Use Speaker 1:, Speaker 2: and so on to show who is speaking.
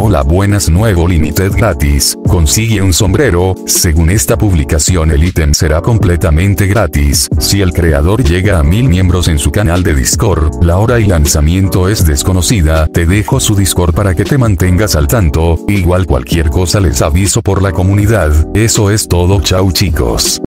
Speaker 1: Hola, buenas, nuevo Limited gratis, consigue un sombrero. Según esta publicación el ítem será completamente gratis, si el creador llega a 1000 miembros en su canal de Discord. La hora y lanzamiento es desconocida, te dejo su Discord para que te mantengas al tanto, igual cualquier cosa les aviso por la comunidad. Eso es todo, chau chicos.